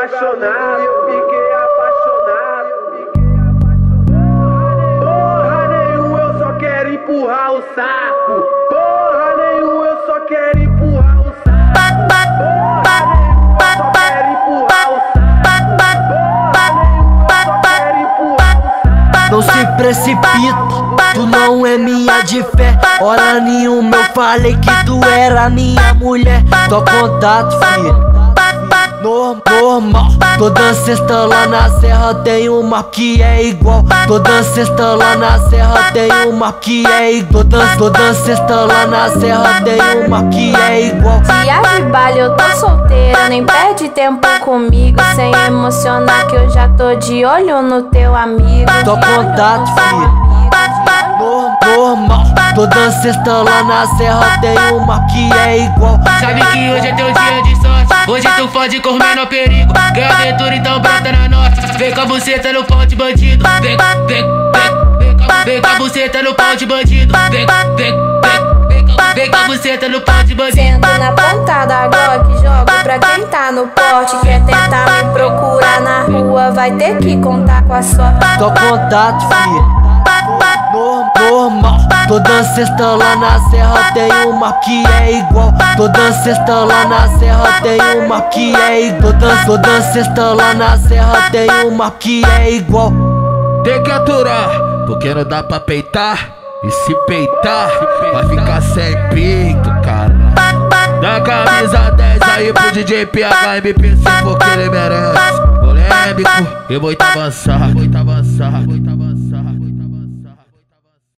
apaixonado, eu fiquei apaixonado. Porra nenhuma, eu só quero empurrar o saco. Porra nenhuma, eu só quero empurrar o saco. Porra nenhuma, eu só quero empurrar o saco. Porra nenhuma, eu só quero empurrar o saco. Não se precipita, tu não é minha de fé. Hora nenhuma eu falei que tu era minha mulher. Só contato, filho, normal. Toda sexta lá na serra tem uma que é igual. Toda sexta lá na serra tem uma que é igual. Toda sexta lá na serra tem uma que é igual. Dia de baile eu tô solteira, nem perde tempo comigo. Sem emocionar que eu já tô de olho no teu amigo. Só contato, filho, normal. Toda sexta lá na serra tem uma que é igual. Sabe que hoje é teu dia de sorte, hoje tu fode com menor perigo. Ganha aventura, então brota na norte. Vem com a buceta no pau de bandido. Vem com a buceta no pau de bandido. Vem com a buceta no pau de bandido. Sendo na ponta da Glock, jogo pra quem tá no porte. Quer tentar me procurar na rua, vai ter que contar com a sorte. Só contato, filho, normal. Toda sexta lá na serra tem uma que é igual. Toda sexta lá na serra tem uma que é igual. Toda sexta lá na serra tem uma que é igual. Tem que aturar, porque não dá pra peitar. E se peitar, vai ficar sem peito, cara. Dá camisa 10 aí pro DJ PHMPC, porque ele merece. Polêmico e muito avançado.